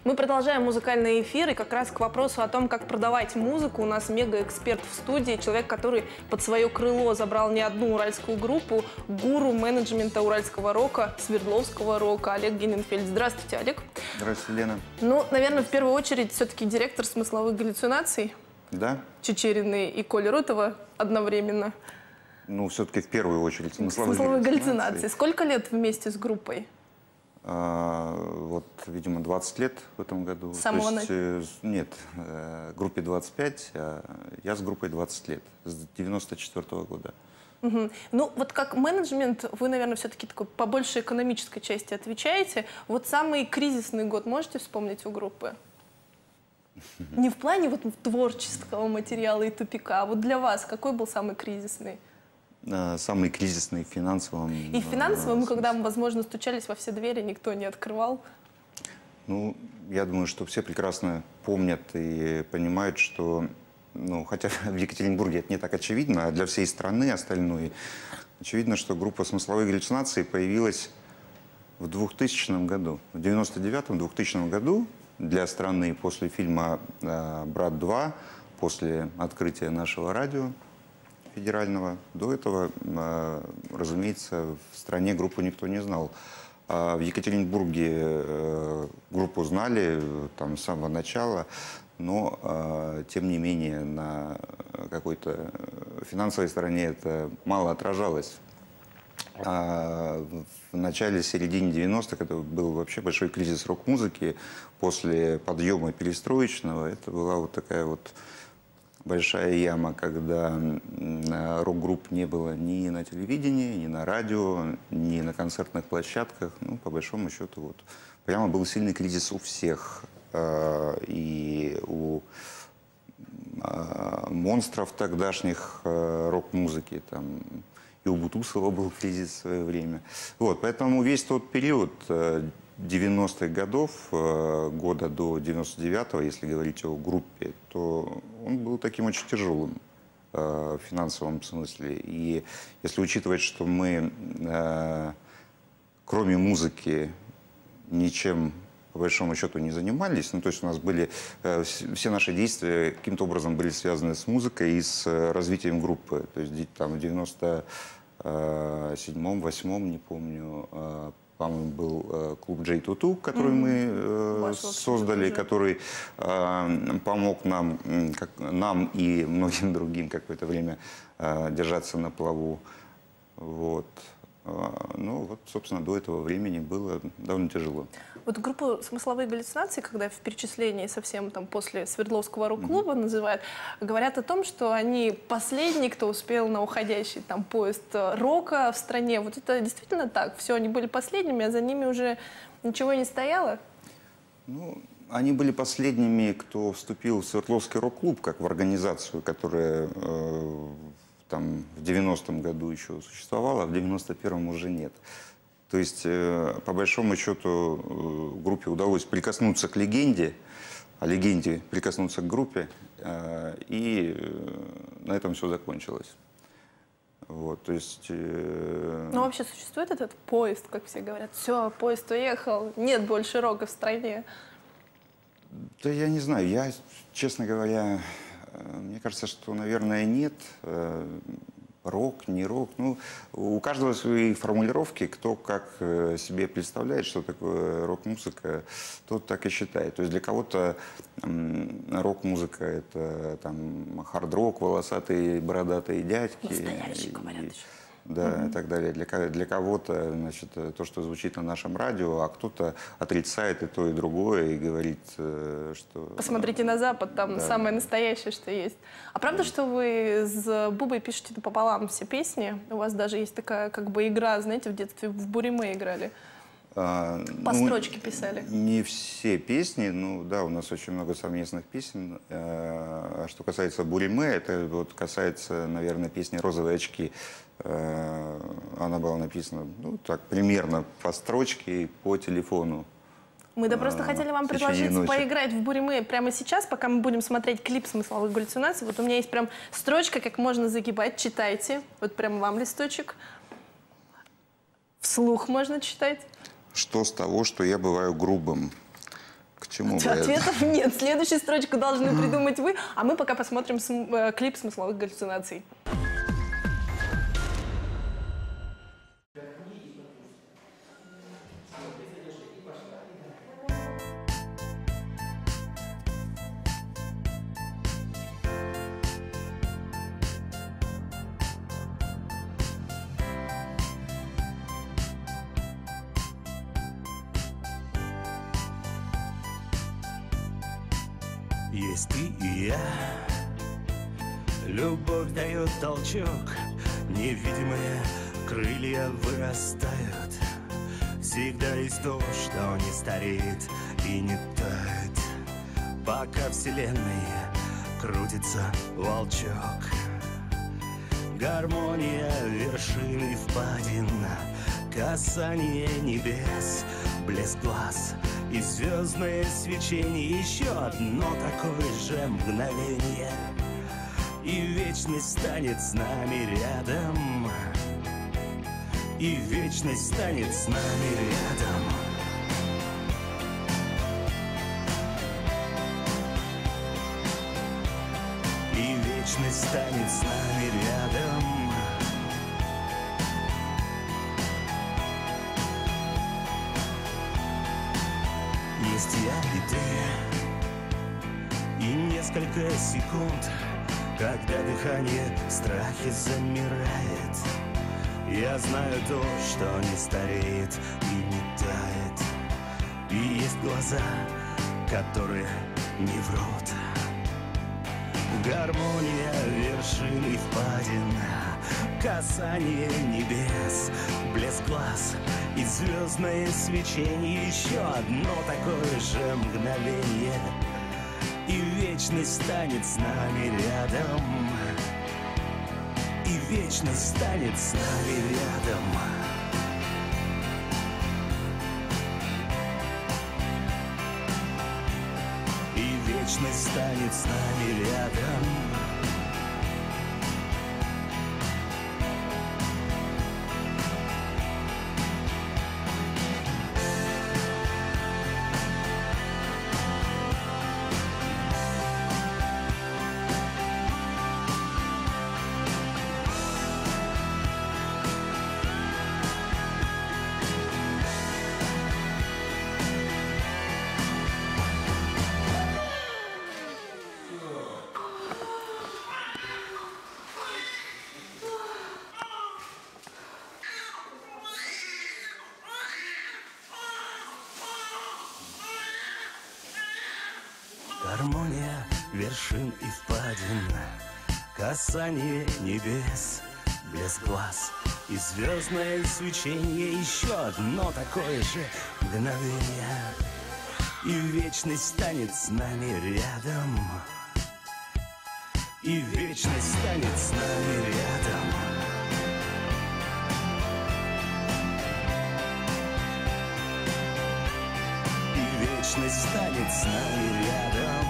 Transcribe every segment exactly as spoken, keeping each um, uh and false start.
Мы продолжаем музыкальный эфир, и как раз к вопросу о том, как продавать музыку, у нас мега-эксперт в студии, человек, который под свое крыло забрал не одну уральскую группу, гуру менеджмента уральского рока, свердловского рока, Олег Генинфельд. Здравствуйте, Олег. Здравствуйте, Лена. Ну, наверное, в первую очередь все-таки директор смысловых галлюцинаций. Да. Чичерины и Коля Рутова одновременно. Ну, все-таки в первую очередь смысловые, смысловые галлюцинации. галлюцинации. Сколько лет вместе с группой? А, вот, видимо, двадцать лет в этом году. С самого То есть, э, нет, э, группе двадцать пять, а я с группой двадцать лет, с девяносто четвёртого года. Угу. Ну, вот как менеджмент, вы, наверное, все-таки такой по большей экономической части отвечаете. Вот самый кризисный год можете вспомнить у группы? Не в плане вот творческого материала и тупика, а вот для вас какой был самый кризисный? Самый кризисный в финансовом. И в финансовом, мы когда, возможно, стучались во все двери, никто не открывал? Ну, я думаю, что все прекрасно помнят и понимают, что, ну, хотя в Екатеринбурге это не так очевидно, а для всей страны остальной, очевидно, что группа «Смысловые галлюцинации» появилась в двухтысячном году. В девяносто девятом — двухтысячном году для страны после фильма «Брат два», после открытия нашего радио федерального. До этого, разумеется, в стране группу никто не знал. А в Екатеринбурге группу знали там, с самого начала, но, тем не менее, на какой-то финансовой стороне это мало отражалось. А в начале-середине девяностых это был вообще большой кризис рок-музыки. После подъема перестроечного это была вот такая вот большая яма, когда рок-групп не было ни на телевидении, ни на радио, ни на концертных площадках. Ну, по большому счету, вот прямо был сильный кризис у всех. И у монстров тогдашних рок-музыки, там, и у Бутусова был кризис в свое время. Вот, поэтому весь тот период девяностых годов, года до девяносто девятого, если говорить о группе, то он был таким очень тяжелым в финансовом смысле. И если учитывать, что мы, кроме музыки, ничем по большому счету не занимались, ну, то есть у нас были, все наши действия каким-то образом были связаны с музыкой и с развитием группы. То есть там в девяносто седьмом, восьмом, не помню, по-моему, был клуб джей Туту, который mm-hmm. мы э, создали, который э, помог нам, как, нам и многим другим какое-то время э, держаться на плаву. Вот. Ну, вот, собственно, до этого времени было довольно тяжело. Вот группу «Смысловые галлюцинации», когда в перечислении совсем там после Свердловского рок-клуба mm-hmm. называют, говорят о том, что они последний, кто успел на уходящий там поезд рока в стране. Вот это действительно так? Все, они были последними, а за ними уже ничего не стояло? Ну, они были последними, кто вступил в Свердловский рок-клуб, как в организацию, которая э, там в девяностом году еще существовала, а в девяносто первом уже нет. То есть, э, по большому счету, э, группе удалось прикоснуться к легенде, а легенде прикоснуться к группе, э, и э, на этом все закончилось. Вот, то есть... Э... Ну, вообще существует этот поезд, как все говорят? Все, поезд уехал, нет больше рока в стране. Да я не знаю, я, честно говоря, мне кажется, что, наверное, нет. Рок, не рок. Ну, у каждого свои формулировки, кто как себе представляет, что такое рок-музыка, тот так и считает. То есть для кого-то рок-музыка — это там хард-рок, волосатые бородатые дядьки. Настоящий, говорят еще. Да, угу. и так далее. Для, для кого-то, значит, то, что звучит на нашем радио, а кто-то отрицает и то, и другое, и говорит, что... Посмотрите на Запад, там да. самое настоящее, что есть. А правда, да. что вы с Бубой пишете пополам все песни? У вас даже есть такая, как бы, игра, знаете, в детстве в Буриме играли. А, По ну, строчке писали. Не все песни, ну да, у нас очень много совместных песен. А что касается Буриме, это вот касается, наверное, песни «Розовые очки». Она была написана, ну, так, примерно по строчке и по телефону. Мы да просто а, хотели вам предложить ночи. поиграть в Буриме прямо сейчас, пока мы будем смотреть клип «Смысловых галлюцинаций». Вот у меня есть прям строчка, как можно загибать. Читайте. Вот прям вам листочек. Вслух можно читать. Что с того, что я бываю грубым? К к чему бы Ответов нет. Следующую строчку должны придумать вы, а мы пока посмотрим см э, клип смысловых галлюцинаций. Есть ты и я, любовь дает толчок, невидимые крылья вырастают. Всегда есть то, что не стареет и не тает, пока вселенной крутится волчок. Гармония вершин и впадин, касание небес, блеск глаз и звездное свечение. Еще одно такое же мгновение, и вечность станет с нами рядом, и вечность станет с нами рядом. И вечность станет с нами рядом. Есть я и ты, и несколько секунд, когда дыхание в страхе замирает. Я знаю то, что не стареет и не тает, и есть глаза, которые не врут. Гармония вершин и впадин, касание небес, блеск глаз и звездное свечение. Еще одно такое же мгновение, и вечность станет с нами рядом, и вечность станет с нами рядом. И вечность станет с нами рядом. Гармония вершин и впадин, касание небес, блеск глаз и звездное свечение. Еще одно такое же мгновение, и вечность станет с нами рядом, и вечность станет с нами рядом. И вечность станет с нами рядом.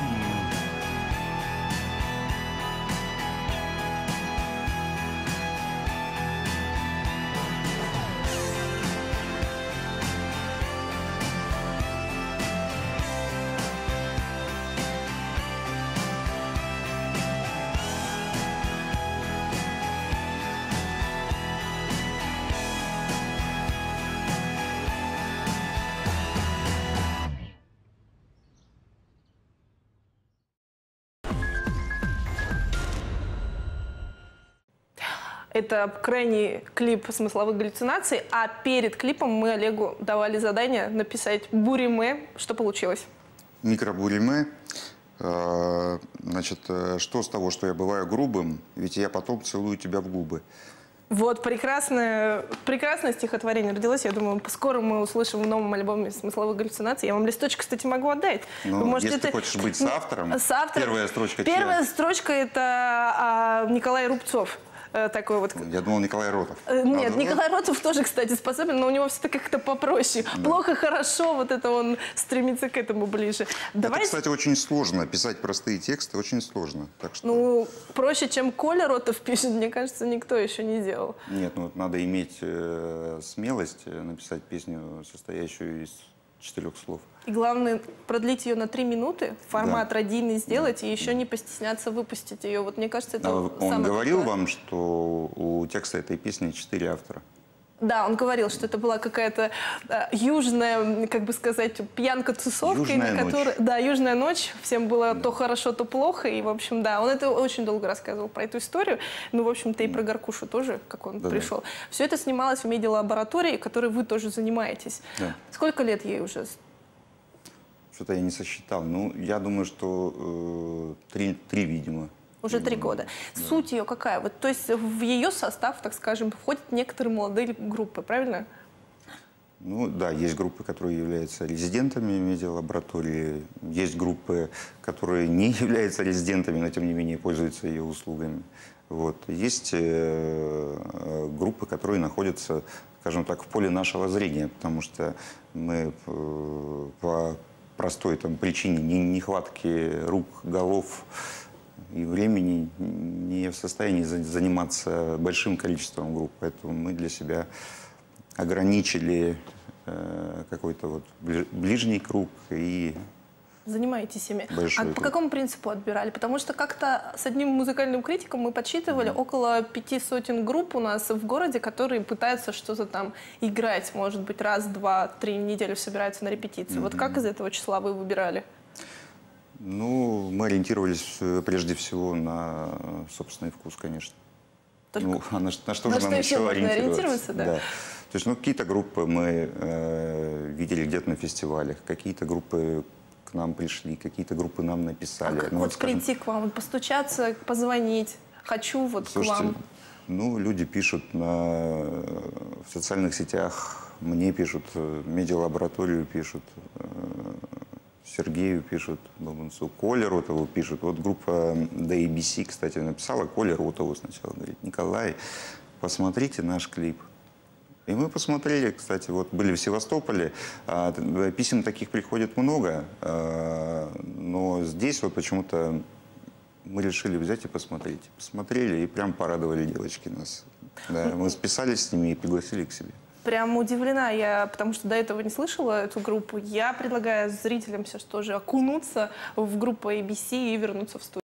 Это крайний клип смысловых галлюцинаций, а перед клипом мы Олегу давали задание написать буриме. Что получилось? Микробуриме. Э, Значит, э, что с того, что я бываю грубым, ведь я потом целую тебя в губы. Вот, прекрасное, прекрасное стихотворение родилось. Я думаю, скоро мы услышим в новом альбоме смысловых галлюцинаций. Я вам листочек, кстати, могу отдать. Ну, Вы можете если это... ты хочешь быть с автором, с автором. первая строчка Первая чья? строчка – это а, Николай Рубцов. Такой вот. Я думал, Николай Ротов. Нет, а, Николай Ротов тоже, кстати, способен, но у него все-таки как-то попроще. Да. Плохо, хорошо, вот это он стремится к этому ближе. Давай... Это, кстати, очень сложно. Писать простые тексты очень сложно. Так что... Ну, проще, чем Коля Ротов пишет, мне кажется, никто еще не делал. Нет, ну надо иметь э, смелость написать песню, состоящую из четырех слов. И главное, продлить ее на три минуты, формат Да. радийный сделать, Да. и еще не постесняться выпустить ее. Вот мне кажется, это А он самое говорил крутое. вам, что у текста этой песни четыре автора? Да, он говорил, что это была какая-то э, южная, как бы сказать, пьянка-тусовка, Южная на которой... ночь. Да, южная ночь. Всем было то хорошо, то плохо. И, в общем, да, он это очень долго рассказывал про эту историю. Ну, в общем-то, и про Горкушу тоже, как он Да-да. пришел. Все это снималось в медиалаборатории, которой вы тоже занимаетесь. Да. Сколько лет ей уже? Что-то я не сосчитал. Ну, я думаю, что э, три, три, видимо. Уже три года. Суть ее какая? Вот, то есть в ее состав, так скажем, входят некоторые молодые группы, правильно? Ну да, есть группы, которые являются резидентами медиалаборатории, есть группы, которые не являются резидентами, но тем не менее пользуются ее услугами. Вот. Есть э, группы, которые находятся, скажем так, в поле нашего зрения, потому что мы э, по простой там, причине нехватки рук, голов и времени не в состоянии заниматься большим количеством групп. Поэтому мы для себя ограничили э, какой-то вот ближний круг и Занимаетесь ими. большой А по круг. какому принципу отбирали? Потому что как-то с одним музыкальным критиком мы подсчитывали mm-hmm. около пяти сотен групп у нас в городе, которые пытаются что-то там играть. Может быть, раз, два, три недели собираются на репетиции. Mm-hmm. Вот как из этого числа вы выбирали? Ну, мы ориентировались прежде всего на собственный вкус, конечно. Только... Ну, а на, на что на же что нам еще еще можно ориентироваться? ориентироваться, да? Да. То есть, ну, какие-то группы мы э, видели где-то на фестивалях, какие-то группы к нам пришли, какие-то группы нам написали. А как ну, вот скажем, прийти к вам, постучаться, позвонить? Хочу вот слушайте, к вам. ну, люди пишут на, в социальных сетях, мне пишут, медиалабораторию пишут, Сергею пишут, Бабунцу, Коле Ротову пишут. Вот группа ди эй би си, кстати, написала Коле Ротову сначала. Говорит: Николай, посмотрите наш клип. И мы посмотрели, кстати, вот были в Севастополе. А, писем таких приходит много, а, но здесь вот почему-то мы решили взять и посмотреть. Посмотрели и прям порадовали девочки нас. Да, мы списались с ними и пригласили к себе. Прям удивлена я, потому что до этого не слышала эту группу. Я предлагаю зрителям сейчас тоже окунуться в группу эй би си и вернуться в студию.